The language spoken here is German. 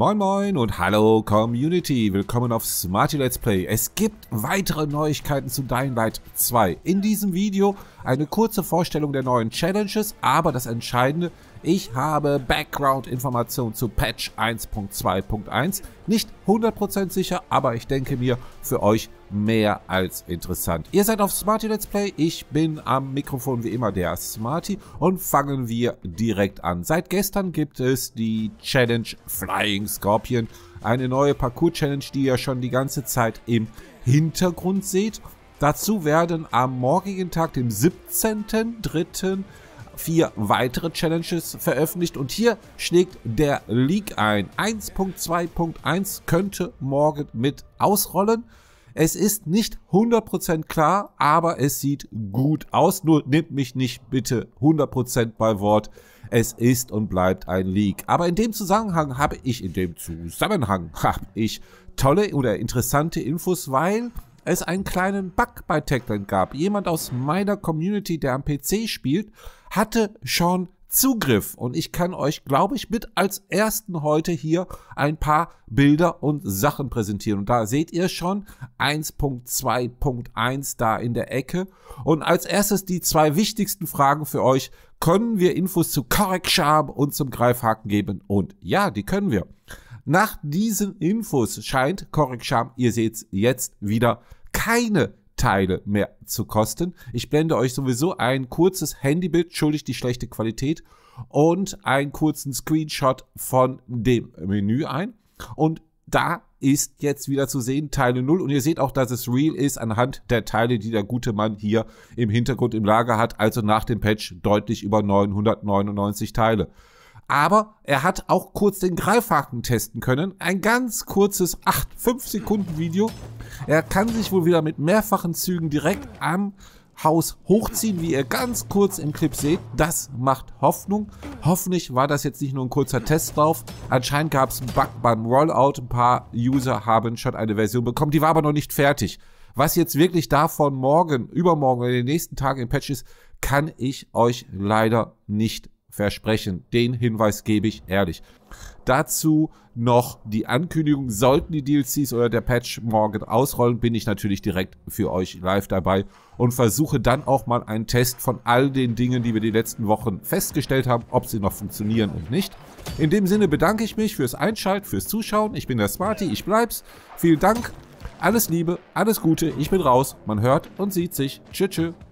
Moin Moin und hallo Community, willkommen auf Smarty Let's Play. Es gibt weitere Neuigkeiten zu Dying Light 2. In diesem Video eine kurze Vorstellung der neuen Challenges, aber das Entscheidende, ich habe Background-Informationen zu Patch 1.2.1. Nicht 100% sicher, aber ich denke mir, für euch mehr als interessant. Ihr seid auf Smarty Let's Play, ich bin am Mikrofon wie immer der Smarty und fangen wir direkt an. Seit gestern gibt es die Challenge Flying Scorpion, eine neue Parcours-Challenge, die ihr schon die ganze Zeit im Hintergrund seht. Dazu werden am morgigen Tag, dem 17.03., 4 weitere Challenges veröffentlicht und hier schlägt der Leak ein. 1.2.1 könnte morgen mit ausrollen. Es ist nicht 100% klar, aber es sieht gut aus. Nur nehmt mich nicht bitte 100% bei Wort. Es ist und bleibt ein Leak. Aber in dem Zusammenhang habe ich tolle oder interessante Infos, weil es einen kleinen Bug bei Techland gab. Jemand aus meiner Community, der am PC spielt, hatte schon Zugriff und ich kann euch, glaube ich, mit als ersten heute hier ein paar Bilder und Sachen präsentieren. Und da seht ihr schon 1.2.1 da in der Ecke. Und als erstes die 2 wichtigsten Fragen für euch. Können wir Infos zu Correc-Charm und zum Greifhaken geben? Und ja, die können wir. Nach diesen Infos scheint Correc-Charm, ihr seht es jetzt wieder, keine Teile mehr zu kosten. Ich blende euch sowieso ein kurzes Handybild, entschuldigt die schlechte Qualität, und einen kurzen Screenshot von dem Menü ein. Und da ist jetzt wieder zu sehen Teile 0 und ihr seht auch, dass es real ist anhand der Teile, die der gute Mann hier im Hintergrund im Lager hat, also nach dem Patch deutlich über 999 Teile. Aber er hat auch kurz den Greifhaken testen können. Ein ganz kurzes 5 Sekunden Video. Er kann sich wohl wieder mit mehrfachen Zügen direkt am Haus hochziehen, wie ihr ganz kurz im Clip seht. Das macht Hoffnung. Hoffentlich war das jetzt nicht nur ein kurzer Testlauf. Anscheinend gab es einen Bug beim Rollout. Ein paar User haben schon eine Version bekommen. Die war aber noch nicht fertig. Was jetzt wirklich davon morgen, übermorgen oder in den nächsten Tagen im Patch ist, kann ich euch leider nicht versprechen. Den Hinweis gebe ich ehrlich. Dazu noch die Ankündigung, sollten die DLCs oder der Patch morgen ausrollen, bin ich natürlich direkt für euch live dabei und versuche dann auch mal einen Test von all den Dingen, die wir die letzten Wochen festgestellt haben, ob sie noch funktionieren und nicht. In dem Sinne bedanke ich mich fürs Einschalten, fürs Zuschauen. Ich bin der Smarty, ich bleib's. Vielen Dank, alles Liebe, alles Gute, ich bin raus. Man hört und sieht sich. Tschüss, tschüss.